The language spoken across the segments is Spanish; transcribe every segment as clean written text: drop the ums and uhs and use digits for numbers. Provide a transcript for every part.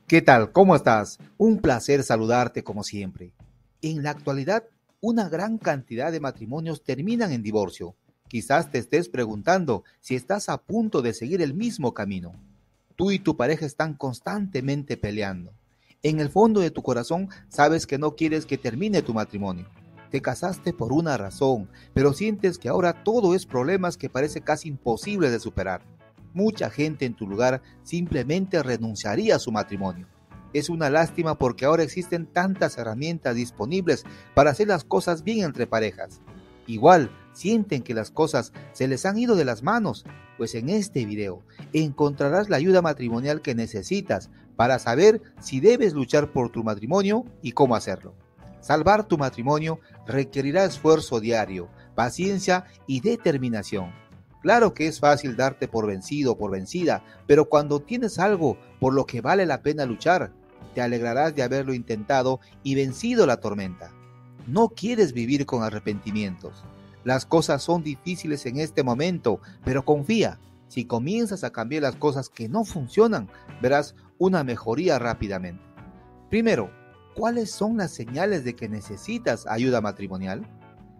¿Qué tal? ¿Cómo estás? Un placer saludarte como siempre. En la actualidad, una gran cantidad de matrimonios terminan en divorcio. Quizás te estés preguntando si estás a punto de seguir el mismo camino. Tú y tu pareja están constantemente peleando. En el fondo de tu corazón sabes que no quieres que termine tu matrimonio. Te casaste por una razón, pero sientes que ahora todo es problemas que parece casi imposible de superar. Mucha gente en tu lugar simplemente renunciaría a su matrimonio. Es una lástima porque ahora existen tantas herramientas disponibles para hacer las cosas bien entre parejas. Igual, sienten que las cosas se les han ido de las manos, pues en este video encontrarás la ayuda matrimonial que necesitas para saber si debes luchar por tu matrimonio y cómo hacerlo. Salvar tu matrimonio requerirá esfuerzo diario, paciencia y determinación. Claro que es fácil darte por vencido o por vencida, pero cuando tienes algo por lo que vale la pena luchar, te alegrarás de haberlo intentado y vencido la tormenta. No quieres vivir con arrepentimientos. Las cosas son difíciles en este momento, pero confía. Si comienzas a cambiar las cosas que no funcionan, verás una mejoría rápidamente. Primero, ¿cuáles son las señales de que necesitas ayuda matrimonial?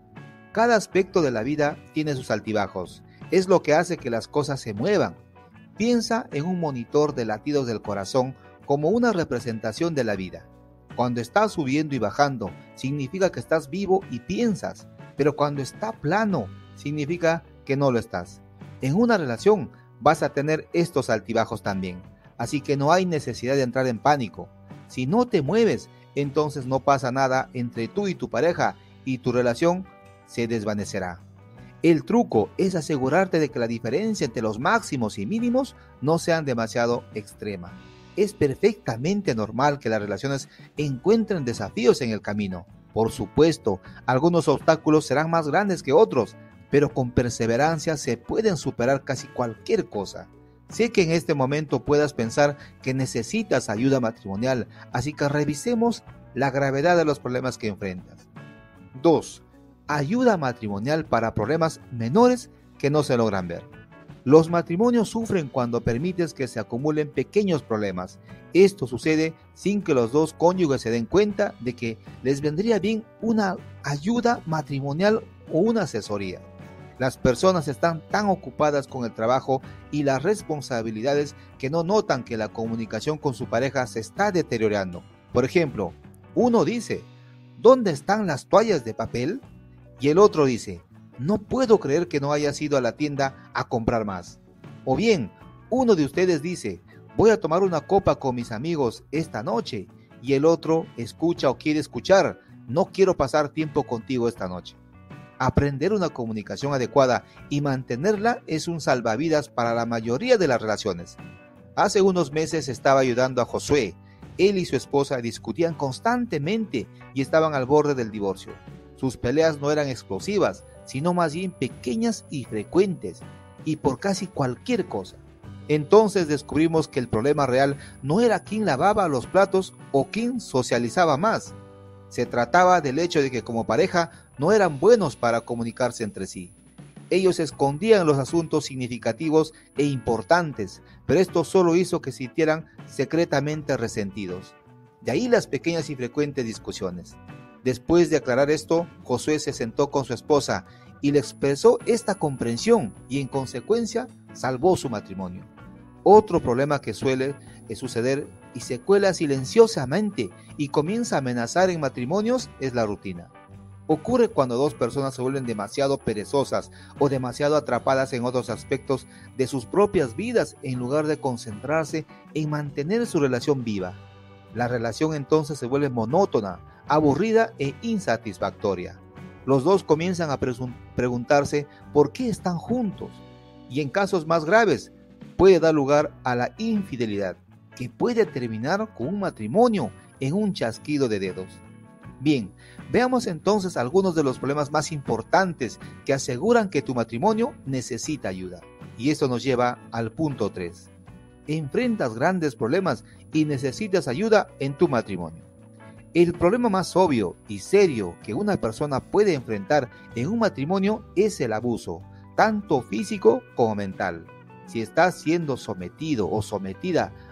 Cada aspecto de la vida tiene sus altibajos. Es lo que hace que las cosas se muevan. Piensa en un monitor de latidos del corazón como una representación de la vida. Cuando está subiendo y bajando, significa que estás vivo y piensas, pero cuando está plano, significa que no lo estás. En una relación vas a tener estos altibajos también, así que no hay necesidad de entrar en pánico. Si no te mueves, entonces no pasa nada entre tú y tu pareja y tu relación se desvanecerá. El truco es asegurarte de que la diferencia entre los máximos y mínimos no sean demasiado extrema. Es perfectamente normal que las relaciones encuentren desafíos en el camino. Por supuesto, algunos obstáculos serán más grandes que otros, pero con perseverancia se pueden superar casi cualquier cosa. Sé que en este momento puedas pensar que necesitas ayuda matrimonial, así que revisemos la gravedad de los problemas que enfrentas. 2. Ayuda matrimonial para problemas menores que no se logran ver. Los matrimonios sufren cuando permites que se acumulen pequeños problemas. Esto sucede sin que los dos cónyuges se den cuenta de que les vendría bien una ayuda matrimonial o una asesoría. Las personas están tan ocupadas con el trabajo y las responsabilidades que no notan que la comunicación con su pareja se está deteriorando. Por ejemplo, uno dice, ¿dónde están las toallas de papel? Y el otro dice, no puedo creer que no hayas ido a la tienda a comprar más. O bien, uno de ustedes dice, voy a tomar una copa con mis amigos esta noche. Y el otro escucha o quiere escuchar, no quiero pasar tiempo contigo esta noche. Aprender una comunicación adecuada y mantenerla es un salvavidas para la mayoría de las relaciones. Hace unos meses estaba ayudando a Josué. Él y su esposa discutían constantemente y estaban al borde del divorcio. Sus peleas no eran explosivas, sino más bien pequeñas y frecuentes, y por casi cualquier cosa. Entonces descubrimos que el problema real no era quién lavaba los platos o quién socializaba más. Se trataba del hecho de que como pareja no eran buenos para comunicarse entre sí. Ellos escondían los asuntos significativos e importantes, pero esto solo hizo que se sintieran secretamente resentidos. De ahí las pequeñas y frecuentes discusiones. Después de aclarar esto, Josué se sentó con su esposa y le expresó esta comprensión y en consecuencia salvó su matrimonio. Otro problema que suele suceder y se cuela silenciosamente y comienza a amenazar en matrimonios es la rutina. Ocurre cuando dos personas se vuelven demasiado perezosas o demasiado atrapadas en otros aspectos de sus propias vidas en lugar de concentrarse en mantener su relación viva. La relación entonces se vuelve monótona, aburrida e insatisfactoria. Los dos comienzan a preguntarse por qué están juntos y en casos más graves puede dar lugar a la infidelidad, que puede terminar con un matrimonio en un chasquido de dedos. Bien, veamos entonces algunos de los problemas más importantes que aseguran que tu matrimonio necesita ayuda. Y esto nos lleva al punto 3. Enfrentas grandes problemas y necesitas ayuda en tu matrimonio. El problema más obvio y serio que una persona puede enfrentar en un matrimonio es el abuso, tanto físico como mental. Si estás siendo sometido o sometida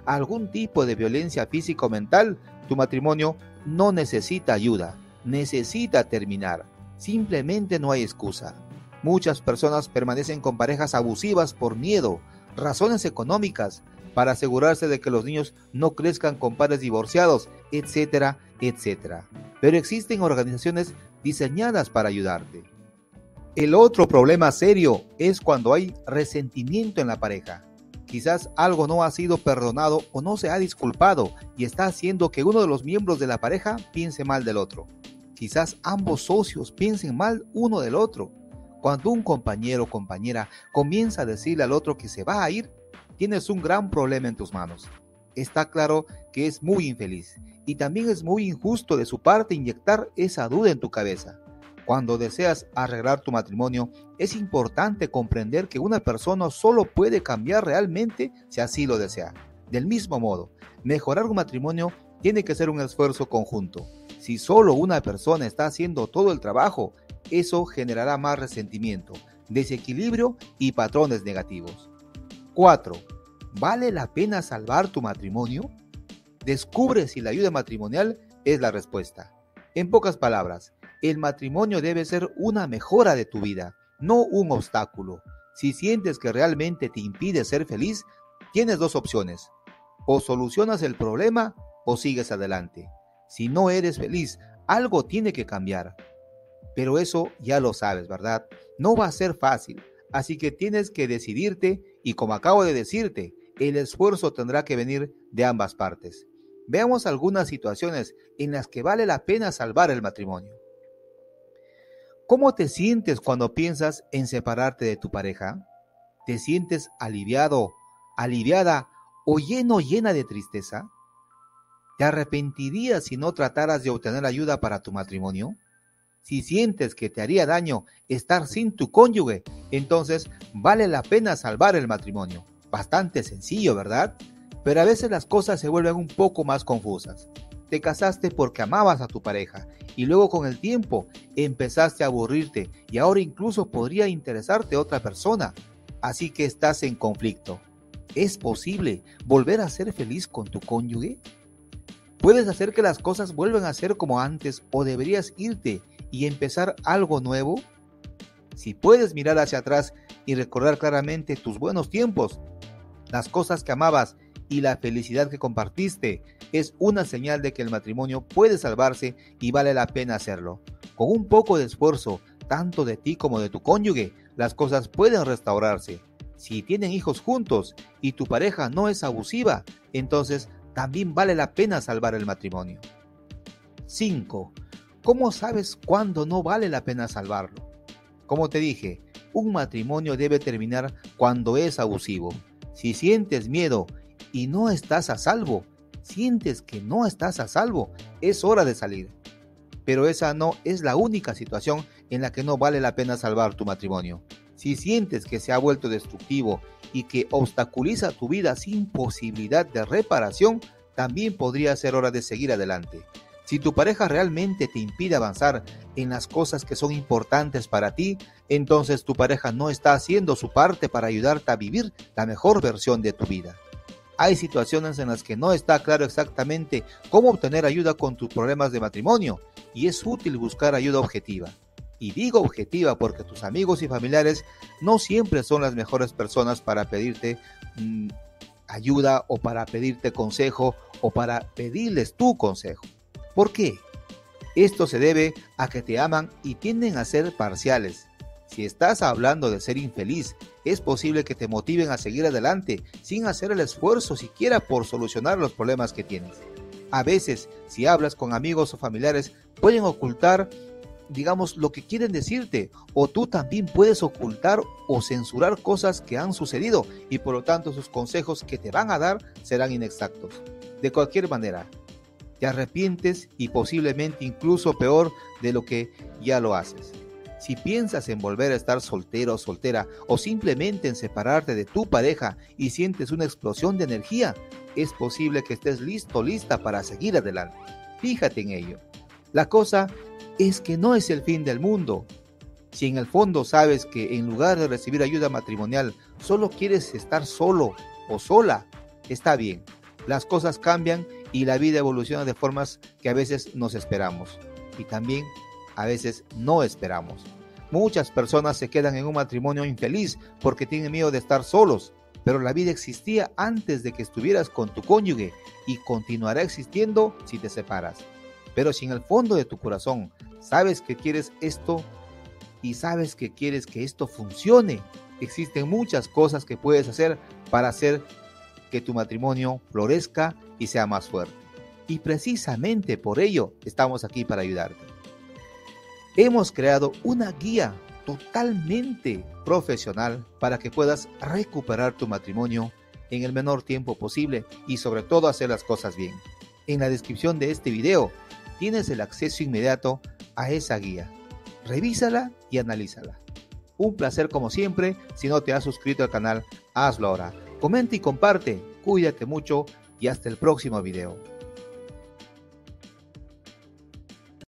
algún tipo de violencia física o mental, tu matrimonio no necesita ayuda, necesita terminar. Simplemente no hay excusa. Muchas personas permanecen con parejas abusivas por miedo, razones económicas, para asegurarse de que los niños no crezcan con padres divorciados, etcétera, etcétera. Pero existen organizaciones diseñadas para ayudarte. El otro problema serio es cuando hay resentimiento en la pareja. Quizás algo no ha sido perdonado o no se ha disculpado y está haciendo que uno de los miembros de la pareja piense mal del otro. Quizás ambos socios piensen mal uno del otro. Cuando un compañero o compañera comienza a decirle al otro que se va a ir, tienes un gran problema en tus manos. Está claro que es muy infeliz y también es muy injusto de su parte inyectar esa duda en tu cabeza. Cuando deseas arreglar tu matrimonio, es importante comprender que una persona solo puede cambiar realmente si así lo desea. Del mismo modo, mejorar un matrimonio tiene que ser un esfuerzo conjunto. Si solo una persona está haciendo todo el trabajo, eso generará más resentimiento, desequilibrio y patrones negativos. 4. ¿Vale la pena salvar tu matrimonio? Descubre si la ayuda matrimonial es la respuesta. En pocas palabras, el matrimonio debe ser una mejora de tu vida, no un obstáculo. Si sientes que realmente te impide ser feliz, tienes dos opciones. O solucionas el problema o sigues adelante. Si no eres feliz, algo tiene que cambiar. Pero eso ya lo sabes, ¿verdad? No va a ser fácil, así que tienes que decidirte y como acabo de decirte, el esfuerzo tendrá que venir de ambas partes. Veamos algunas situaciones en las que vale la pena salvar el matrimonio. ¿Cómo te sientes cuando piensas en separarte de tu pareja? ¿Te sientes aliviado, aliviada o llena de tristeza? ¿Te arrepentirías si no trataras de obtener ayuda para tu matrimonio? Si sientes que te haría daño estar sin tu cónyuge, entonces vale la pena salvar el matrimonio. Bastante sencillo, ¿verdad? Pero a veces las cosas se vuelven un poco más confusas. Te casaste porque amabas a tu pareja y luego con el tiempo empezaste a aburrirte y ahora incluso podría interesarte otra persona. Así que estás en conflicto. ¿Es posible volver a ser feliz con tu cónyuge? ¿Puedes hacer que las cosas vuelvan a ser como antes o deberías irte y empezar algo nuevo? Si puedes mirar hacia atrás y recordar claramente tus buenos tiempos, las cosas que amabas y la felicidad que compartiste, es una señal de que el matrimonio puede salvarse y vale la pena hacerlo. Con un poco de esfuerzo, tanto de ti como de tu cónyuge, las cosas pueden restaurarse. Si tienen hijos juntos y tu pareja no es abusiva, entonces también vale la pena salvar el matrimonio. 5. ¿Cómo sabes cuándo no vale la pena salvarlo? Como te dije, un matrimonio debe terminar cuando es abusivo. Si sientes miedo y no estás a salvo, sientes que no estás a salvo, es hora de salir. Pero esa no es la única situación en la que no vale la pena salvar tu matrimonio. Si sientes que se ha vuelto destructivo y que obstaculiza tu vida sin posibilidad de reparación, también podría ser hora de seguir adelante. Si tu pareja realmente te impide avanzar en las cosas que son importantes para ti, entonces tu pareja no está haciendo su parte para ayudarte a vivir la mejor versión de tu vida. Hay situaciones en las que no está claro exactamente cómo obtener ayuda con tus problemas de matrimonio y es útil buscar ayuda objetiva. Y digo objetiva porque tus amigos y familiares no siempre son las mejores personas para pedirte ayuda o para pedirte consejo o para pedirles tu consejo. ¿Por qué? Esto se debe a que te aman y tienden a ser parciales. Si estás hablando de ser infeliz, es posible que te motiven a seguir adelante sin hacer el esfuerzo siquiera por solucionar los problemas que tienes. A veces, si hablas con amigos o familiares, pueden ocultar, lo que quieren decirte, o tú también puedes ocultar o censurar cosas que han sucedido y por lo tanto sus consejos que te van a dar serán inexactos. De cualquier manera, te arrepientes y posiblemente incluso peor de lo que ya lo haces. Si piensas en volver a estar soltero o soltera o simplemente en separarte de tu pareja y sientes una explosión de energía, es posible que estés listo o lista para seguir adelante. Fíjate en ello. La cosa es que no es el fin del mundo. Si en el fondo sabes que en lugar de recibir ayuda matrimonial solo quieres estar solo o sola, está bien. Las cosas cambian y la vida evoluciona de formas que a veces nos esperamos y también a veces no esperamos. Muchas personas se quedan en un matrimonio infeliz porque tienen miedo de estar solos, pero la vida existía antes de que estuvieras con tu cónyuge y continuará existiendo si te separas. Pero si en el fondo de tu corazón sabes que quieres esto y sabes que quieres que esto funcione, existen muchas cosas que puedes hacer para hacer que tu matrimonio florezca y sea más fuerte. Y precisamente por ello estamos aquí para ayudarte. Hemos creado una guía totalmente profesional para que puedas recuperar tu matrimonio en el menor tiempo posible y sobre todo hacer las cosas bien. En la descripción de este video tienes el acceso inmediato a esa guía. Revísala y analízala. Un placer como siempre. Si no te has suscrito al canal, hazlo ahora. Comenta y comparte. Cuídate mucho y hasta el próximo video.